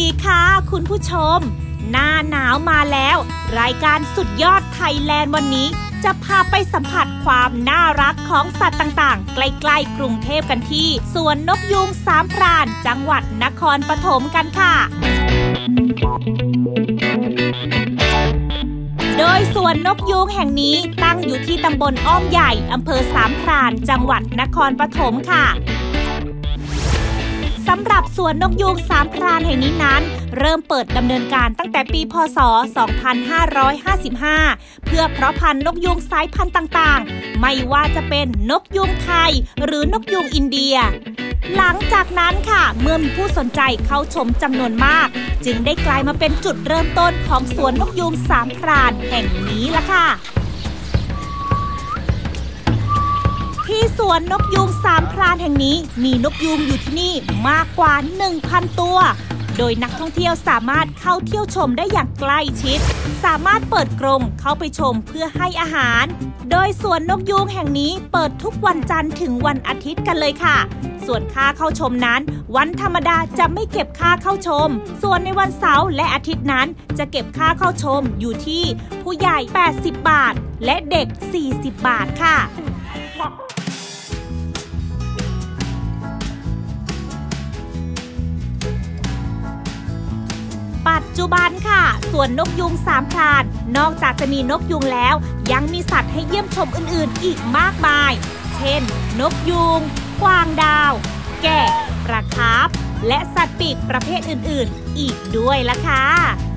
ดีค่ะคุณผู้ชมหน้าหนาวมาแล้วรายการสุดยอดไทยแลนด์วันนี้จะพาไปสัมผัสความน่ารักของสัตว์ต่างๆใกล้ๆกรุงเทพกันที่สวนนกยูงสามพรานจังหวัดนครปฐมกันค่ะโดยสวนนกยูงแห่งนี้ตั้งอยู่ที่ตำบลอ้อมใหญ่อำเภอสามพรานจังหวัดนครปฐมค่ะสำหรับสวนนกยูงสามพรานแห่งนี้นั้นเริ่มเปิดดำเนินการตั้งแต่ปีพ.ศ. 2555 เพื่อเพาะพันธุ์นกยูงสายพันธุ์ต่างๆไม่ว่าจะเป็นนกยูงไทยหรือนกยูงอินเดียหลังจากนั้นค่ะเมื่อมีผู้สนใจเข้าชมจำนวนมากจึงได้กลายมาเป็นจุดเริ่มต้นของสวนนกยูงสามพรานแห่งนี้ล่ะค่ะที่สวนนกยูงสามพรานแห่งนี้มีนกยูงอยู่ที่นี่มากกว่า 1,000 ตัวโดยนักท่องเที่ยวสามารถเข้าเที่ยวชมได้อย่างใกล้ชิดสามารถเปิดกรงเข้าไปชมเพื่อให้อาหารโดยสวนนกยูงแห่งนี้เปิดทุกวันจันทร์ถึงวันอาทิตย์กันเลยค่ะส่วนค่าเข้าชมนั้นวันธรรมดาจะไม่เก็บค่าเข้าชมส่วนในวันเสาร์และอาทิตย์นั้นจะเก็บค่าเข้าชมอยู่ที่ผู้ใหญ่80 บาทและเด็ก40 บาทค่ะปัจจุบันค่ะสวนนกยูงสามพรานนอกจากจะมีนกยูงแล้วยังมีสัตว์ให้เยี่ยมชมอื่นๆอีกมากมายเช่นนกยูงกวางดาวแกะปลาคาร์ฟและสัตว์ปีกประเภทอื่นๆอีกด้วยล่ะค่ะ